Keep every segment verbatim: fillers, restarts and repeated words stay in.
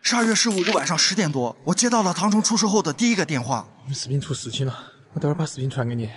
十二月十五日晚上十点多，我接到了唐城出事后的第一个电话。 我们视频出事情了，我待会儿把视频传给你。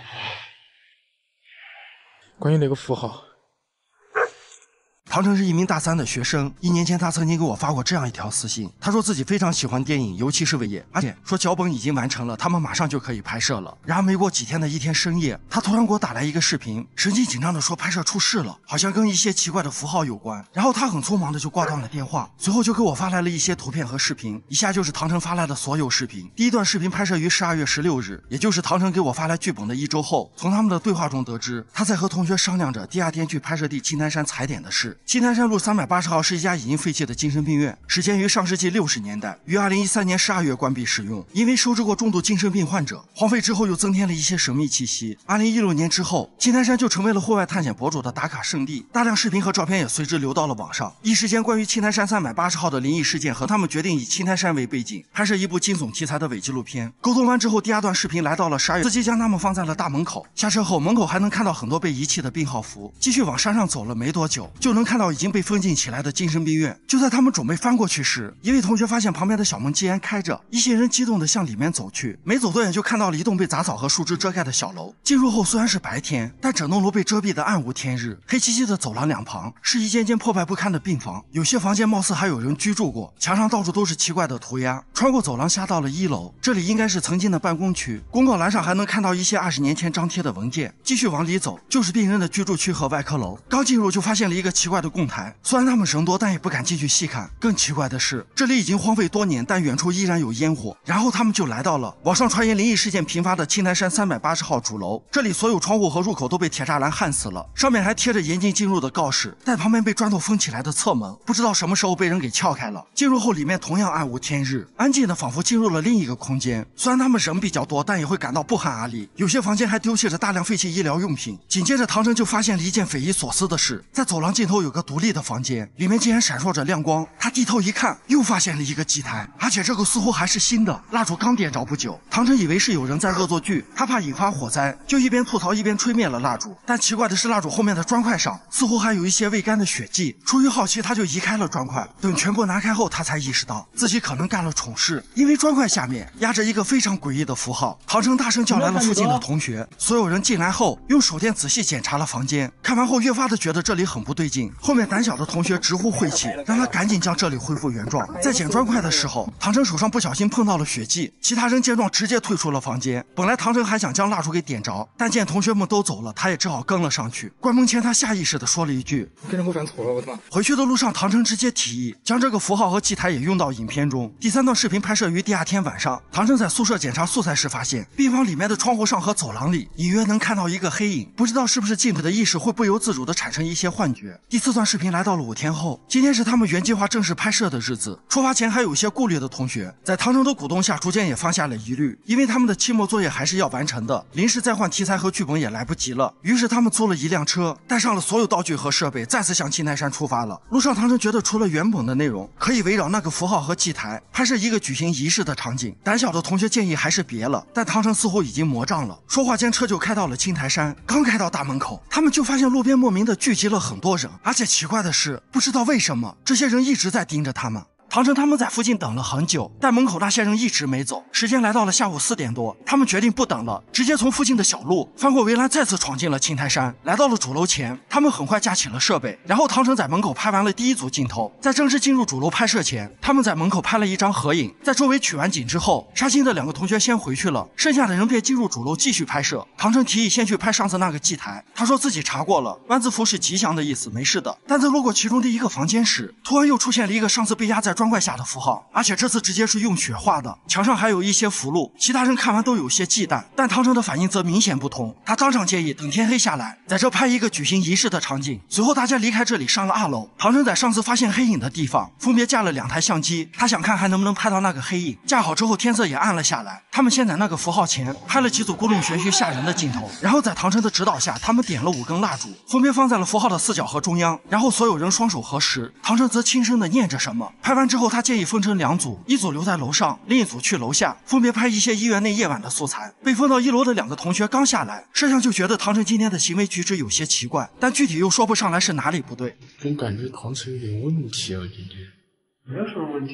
关于那个符号。 唐城是一名大三的学生，一年前他曾经给我发过这样一条私信，他说自己非常喜欢电影，尤其是伟业，而且说脚本已经完成了，他们马上就可以拍摄了。然而没过几天的一天深夜，他突然给我打来一个视频，神情紧张的说拍摄出事了，好像跟一些奇怪的符号有关。然后他很匆忙的就挂断了电话，随后就给我发来了一些图片和视频，以下就是唐城发来的所有视频。第一段视频拍摄于十二月十六日，也就是唐城给我发来剧本的一周后，从他们的对话中得知，他在和同学商量着第二天去拍摄地青滩山踩点的事。青滩山路三百八十号是一家已经废弃的精神病院，始建于上世纪六十年代，于二零一三年十二月关闭使用。因为收治过重度精神病患者，荒废之后又增添了一些神秘气息。二零一六年之后，青滩山就成为了户外探险博主的打卡圣地，大量视频和照片也随之流到了网上。一时间，关于青滩山三百八十号的灵异事件和他们决定以青滩山为背景拍摄一部惊悚题材的伪纪录片。沟通完之后，第二段视频来到了十二月，司机将他们放在了大门口。下车后，门口还能看到很多被遗弃的病号服。继续往山上走了没多久，就能看到已经被封禁起来的精神病院。就在他们准备翻过去时，一位同学发现旁边的小门竟然开着，一些人激动地向里面走去，没走多远就看到了一栋被杂草和树枝遮盖的小楼。进入后虽然是白天，但整栋楼被遮蔽得暗无天日，黑漆漆的走廊两旁是一间间破败不堪的病房，有些房间貌似还有人居住过，墙上到处都是奇怪的涂鸦。穿过走廊下到了一楼，这里应该是曾经的办公区，公告栏上还能看到一些二十年前张贴的文件。继续往里走，就是病人的居住区和外科楼。刚进入就发现了一个奇怪的供台，虽然他们人多，但也不敢进去细看。更奇怪的是，这里已经荒废多年，但远处依然有烟火。然后他们就来到了网上传言灵异事件频发的青滩山三百八十号主楼，这里所有窗户和入口都被铁栅栏焊死了，上面还贴着严禁进入的告示，但旁边被砖头封起来的侧门，不知道什么时候被人给撬开了。进入后，里面同样暗无天日，安静的仿佛进入了另一个空间。虽然他们人比较多，但也会感到不寒而栗。有些房间还丢弃着大量废弃医疗用品。紧接着，唐城就发现了一件匪夷所思的事，在走廊尽头有个独立的房间，里面竟然闪烁着亮光。他低头一看，又发现了一个祭台，而且这个似乎还是新的，蜡烛刚点着不久。唐城以为是有人在恶作剧，他怕引发火灾，就一边吐槽一边吹灭了蜡烛。但奇怪的是，蜡烛后面的砖块上似乎还有一些未干的血迹。出于好奇，他就移开了砖块。等全部拿开后，他才意识到自己可能干了蠢事，因为砖块下面压着一个非常诡异的符号。唐城大声叫来了附近的同学，所有人进来后用手电仔细检查了房间，看完后越发的觉得这里很不对劲。后面胆小的同学直呼晦气，让他赶紧将这里恢复原状。在捡砖块的时候，唐城手上不小心碰到了血迹，其他人见状直接退出了房间。本来唐城还想将蜡烛给点着，但见同学们都走了，他也只好跟了上去。关门前，他下意识地说了一句：“ 跟着我犯错了，我他妈！” 回去的路上，唐城直接提议将这个符号和祭台也用到影片中。第三段视频拍摄于第二天晚上，唐城在宿舍检查素材时发现，病房里面的窗户上和走廊里隐约能看到一个黑影，不知道是不是进去的意识会不由自主地产生一些幻觉。第四段视频来到了五天后，今天是他们原计划正式拍摄的日子。出发前还有一些顾虑的同学，在唐城的鼓动下，逐渐也放下了疑虑，因为他们的期末作业还是要完成的，临时再换题材和剧本也来不及了。于是他们租了一辆车，带上了所有道具和设备，再次向青滩山出发了。路上，唐城觉得除了原本的内容，可以围绕那个符号和祭台拍摄一个举行仪式的场景。胆小的同学建议还是别了，但唐城似乎已经魔障了。说话间，车就开到了青台山。刚开到大门口，他们就发现路边莫名的聚集了很多人，而且奇怪的是，不知道为什么这些人一直在盯着他们。唐城他们在附近等了很久，但门口那些人一直没走。时间来到了下午四点多，他们决定不等了，直接从附近的小路翻过围栏，再次闯进了青滩山。来到了主楼前，他们很快架起了设备，然后唐城在门口拍完了第一组镜头。在正式进入主楼拍摄前，他们在门口拍了一张合影。在周围取完景之后，杀青的两个同学先回去了，剩下的人便进入主楼继续拍摄。唐城提议先去拍上次那个祭台，他说自己查过了，万字符是吉祥的意思，没事的。但在路过其中的一个房间时，突然又出现了一个上次被压在砖块下的符号，而且这次直接是用血画的，墙上还有一些符箓。其他人看完都有些忌惮，但唐城的反应则明显不同，他当场建议等天黑下来，在这拍一个举行仪式的场景。随后大家离开这里，上了二楼。唐城在上次发现黑影的地方分别架了两台相机，他想看还能不能拍到那个黑影。架好之后，天色也暗了下来，他们先在那个符号前拍了几组故弄玄虚吓人的镜头，然后在唐城的指导下，他们点了五根蜡烛，分别放在了符号的四角和中央，然后所有人双手合十，唐城则轻声的念着什么。拍完之后，他建议分成两组，一组留在楼上，另一组去楼下，分别拍一些医院内夜晚的素材。被分到一楼的两个同学刚下来，摄像就觉得唐城今天的行为举止有些奇怪，但具体又说不上来是哪里不对。 总感觉唐城有点问题啊，今天。 没有什么问题。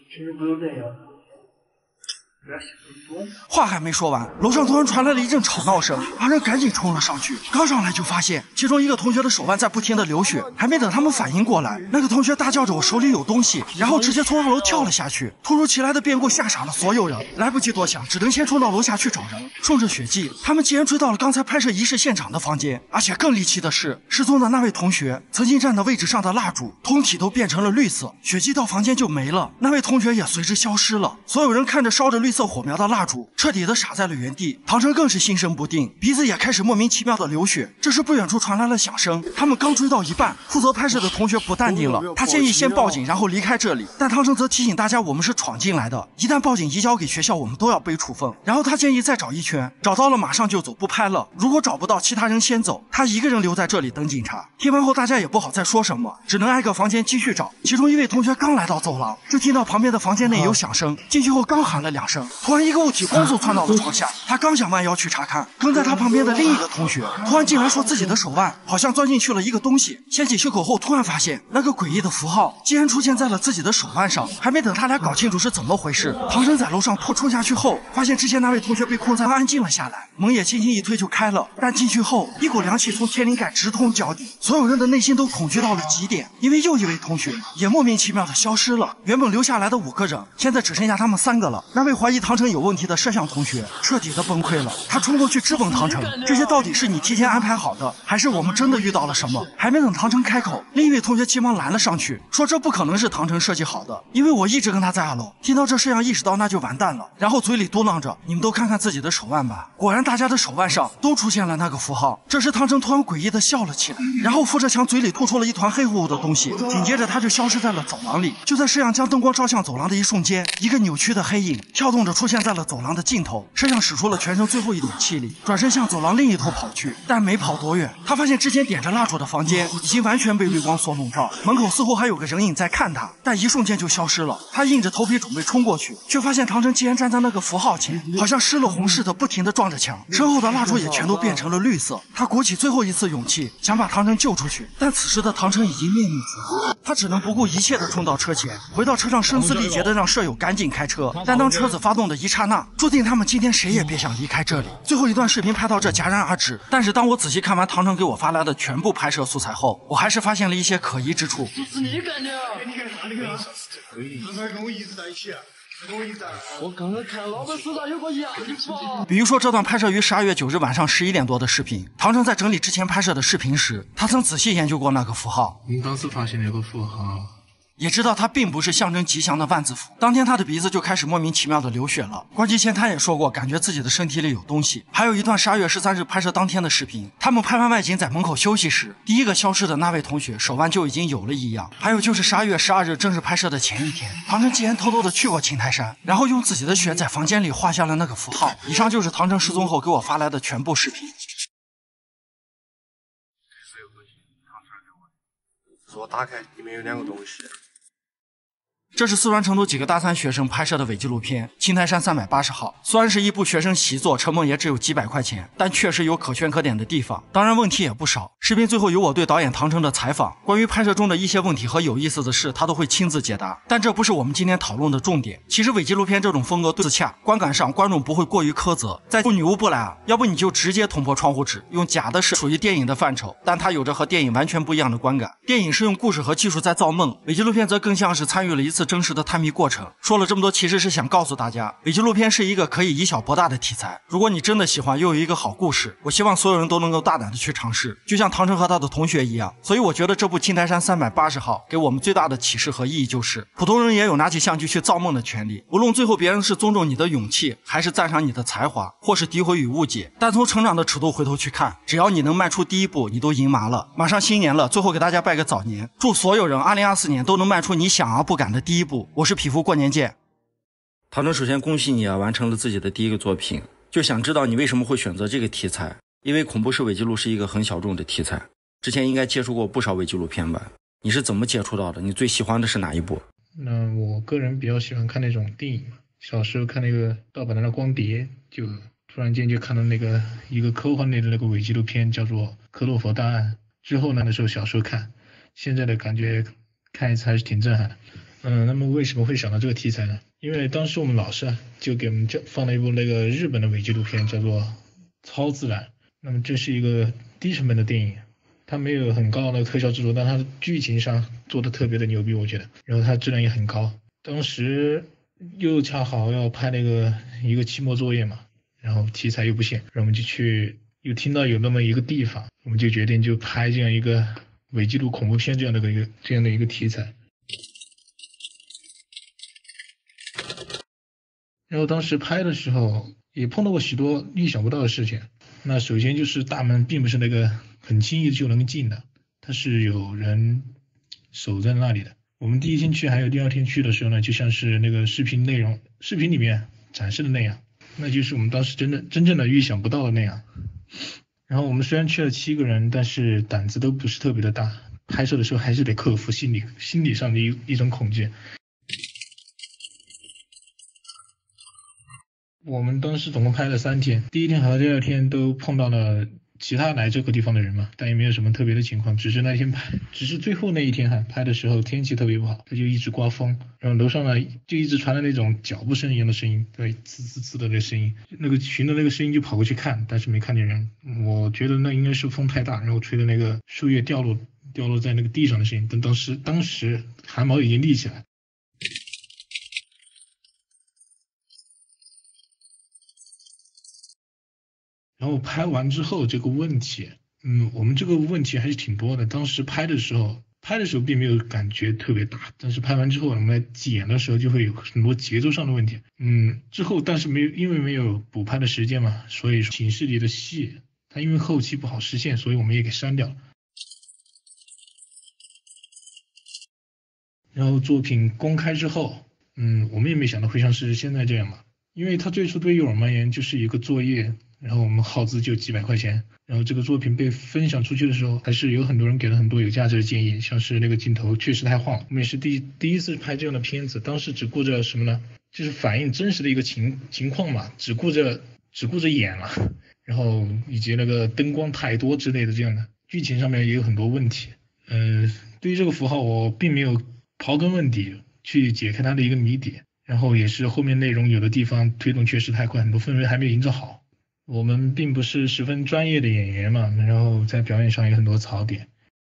其实不用这样。 话还没说完，楼上突然传来了一阵吵闹声，二人赶紧冲了上去。刚上来就发现，其中一个同学的手腕在不停的流血，还没等他们反应过来，那个同学大叫着“我手里有东西”，然后直接从二楼跳了下去。突如其来的变故吓傻了所有人，来不及多想，只能先冲到楼下去找人。顺着血迹，他们竟然追到了刚才拍摄仪式现场的房间，而且更离奇的是，失踪的那位同学曾经站的位置上的蜡烛，通体都变成了绿色，血迹到房间就没了，那位同学也随之消失了。所有人看着烧着绿色火苗的蜡烛，彻底的傻在了原地。唐晨更是心神不定，鼻子也开始莫名其妙的流血。这时不远处传来了响声，他们刚追到一半，负责拍摄的同学不淡定了，他建议先报警，然后离开这里。但唐晨则提醒大家，我们是闯进来的，一旦报警移交给学校，我们都要背处分。然后他建议再找一圈，找到了马上就走，不拍了。如果找不到，其他人先走，他一个人留在这里等警察。听完后，大家也不好再说什么，只能挨个房间继续找。其中一位同学刚来到走廊，就听到旁边的房间内有响声，进去后刚喊了两声，突然一个物体光速窜到了床下。他刚想弯腰去查看，跟在他旁边的另一个同学突然进来说自己的手腕好像钻进去了一个东西，先起袖口后，突然发现那个诡异的符号竟然出现在了自己的手腕上。还没等他俩搞清楚是怎么回事，唐晨在楼上破冲下去后，发现之前那位同学被困在安静了下来，门也轻轻一推就开了。但进去后，一股凉气从天灵盖直通脚底，所有人的内心都恐惧到了极点，因为又一位同学也莫名其妙的消失了。原本留下来的五个人，现在只剩下他们三个了。那位怀疑唐晨有问题的摄像同学彻底的崩溃了，他冲过去质问唐晨，这些到底是你提前安排好的，还是我们真的遇到了什么？还没等唐晨开口，另一位同学急忙拦了上去，说这不可能是唐晨设计好的，因为我一直跟他在二楼。听到这，摄像意识到那就完蛋了，然后嘴里嘟囔着，你们都看看自己的手腕吧。果然大家的手腕上都出现了那个符号。这时唐晨突然诡异的笑了起来，然后扶着墙嘴里吐出了一团黑乎乎的东西，紧接着他就消失在了走廊里。就在摄像将灯光照向走廊的一瞬间，一个扭曲的黑影跳动着出现在了走廊的尽头。摄像使出了全身最后一点气力，转身向走廊另一头跑去，但没跑多远，他发现之前点着蜡烛的房间已经完全被绿光所笼罩，门口似乎还有个人影在看他，但一瞬间就消失了。他硬着头皮准备冲过去，却发现唐晨竟然站在那个符号前，好像失了魂似的不停地撞着墙，身后的蜡烛也全都变成了绿色。他鼓起最后一次勇气，想把唐晨救出去，但此时的唐晨已经面目全非，他只能不顾一切地冲到车前，回到车上声嘶力竭地让舍友赶紧开车。但当车子发动的一刹那，注定他们今天谁也别想离开这里。最后一段视频拍到这戛然而止，但是当我仔细看完唐晨给我发来的全部拍摄素材后，我还是发现了一些可疑之处。 是你干的？ 你干啥的个？刚才跟我一直在一起。 我刚刚看老板手上有个样子吧。 比如说这段拍摄于十二月九日晚上十一点多的视频，唐晨在整理之前拍摄的视频时，他曾仔细研究过那个符号。 你当时发现那个符号， 也知道它并不是象征吉祥的万字符。当天他的鼻子就开始莫名其妙的流血了。关机前他也说过，感觉自己的身体里有东西。还有一段十二月十三日拍摄当天的视频，他们拍完外景在门口休息时，第一个消失的那位同学手腕就已经有了异样。还有就是十二月十二日正式拍摄的前一天，唐晨竟然偷偷的去过青台山，然后用自己的血在房间里画下了那个符号。以上就是唐晨失踪后给我发来的全部视频。 我打开，里面有两个东西。 这是四川成都几个大三学生拍摄的伪纪录片《青台山三百八十号》。虽然是一部学生习作，成本也只有几百块钱，但确实有可圈可点的地方，当然问题也不少。视频最后有我对导演唐晨的采访，关于拍摄中的一些问题和有意思的事，他都会亲自解答。但这不是我们今天讨论的重点。其实伪纪录片这种风格自洽，观感上观众不会过于苛责。在部女巫不来啊，要不你就直接捅破窗户纸，用假的是属于电影的范畴，但它有着和电影完全不一样的观感。电影是用故事和技术在造梦，伪纪录片则更像是参与了一次真实的探秘过程。说了这么多，其实是想告诉大家，伪纪录片是一个可以以小博大的题材。如果你真的喜欢，又有一个好故事，我希望所有人都能够大胆的去尝试，就像唐晨和他的同学一样。所以我觉得这部《青台山三百八十号》给我们最大的启示和意义就是，普通人也有拿起相机去造梦的权利。无论最后别人是尊重你的勇气，还是赞赏你的才华，或是诋毁与误解，但从成长的尺度回头去看，只要你能迈出第一步，你都赢麻了。马上新年了，最后给大家拜个早年，祝所有人二零二四年都能迈出你想而不敢的第一步。我是匹夫，过年见。唐晨，首先恭喜你啊，完成了自己的第一个作品。就想知道你为什么会选择这个题材？因为恐怖式伪纪录是一个很小众的题材，之前应该接触过不少伪纪录片吧？你是怎么接触到的？你最喜欢的是哪一部？ 那我个人比较喜欢看那种电影嘛，小时候看那个盗版的那光碟，就突然间就看到那个一个科幻类的那个伪纪录片，叫做《克洛佛档案》。之后呢，那时候小时候看，现在的感觉看一次还是挺震撼。 嗯，那么为什么会想到这个题材呢？因为当时我们老师啊，就给我们这放了一部那个日本的伪纪录片，叫做《超自然》。那么这是一个低成本的电影，它没有很高的特效制作，但它的剧情上做的特别的牛逼，我觉得。然后它质量也很高。当时又恰好要拍那个一个期末作业嘛，然后题材又不限，然后我们就去，又听到有那么一个地方，我们就决定就拍这样一个伪纪录恐怖片这样的一个这样的一个题材。然后当时拍的时候也碰到过许多意想不到的事情。那首先就是大门并不是那个很轻易就能进的，它是有人守在那里的。我们第一天去还有第二天去的时候呢，就像是那个视频内容视频里面展示的那样，那就是我们当时真的真正的预想不到的那样。然后我们虽然去了七个人，但是胆子都不是特别的大，拍摄的时候还是得克服心理心理上的一一种恐惧。我们当时总共拍了三天，第一天和第二天都碰到了其他来这个地方的人嘛，但也没有什么特别的情况，只是那天拍，只是最后那一天哈，拍的时候天气特别不好，它就一直刮风，然后楼上呢就一直传来那种脚步声一样的声音，对，呲呲呲的那个声音，那个寻的那个声音就跑过去看，但是没看见人，我觉得那应该是风太大，然后吹的那个树叶掉落掉落在那个地上的声音，但当时当时汗毛已经立起来。然后拍完之后这个问题，嗯，我们这个问题还是挺多的。当时拍的时候，拍的时候并没有感觉特别大，但是拍完之后，我们来剪的时候就会有很多节奏上的问题。嗯，之后但是没有，因为没有补拍的时间嘛，所以寝室里的戏，它因为后期不好实现，所以我们也给删掉了。然后作品公开之后，嗯，我们也没想到会像是现在这样嘛，因为它最初对于我们而言就是一个作业。然后我们耗资就几百块钱，然后这个作品被分享出去的时候，还是有很多人给了很多有价值的建议，像是那个镜头确实太晃了。我们也是第第一次拍这样的片子，当时只顾着什么呢？就是反映真实的一个情情况嘛，只顾着只顾着演了，然后以及那个灯光太多之类的这样的，剧情上面也有很多问题。嗯、呃，对于这个符号我并没有刨根问底去解开它的一个谜底，然后也是后面内容有的地方推动确实太快，很多氛围还没有营造好。我们并不是十分专业的演员嘛，然后在表演上有很多槽点。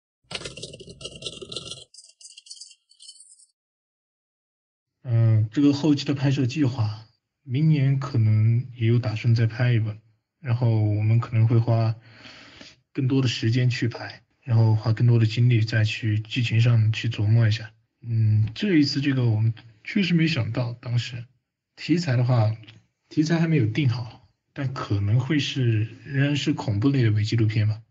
嗯，这个后期的拍摄计划，明年可能也有打算再拍一本，然后我们可能会花更多的时间去拍，然后花更多的精力再去剧情上去琢磨一下。嗯，这一次这个我们确实没想到，当时题材的话，题材还没有定好。但可能会是仍然是恐怖类的伪纪录片吧。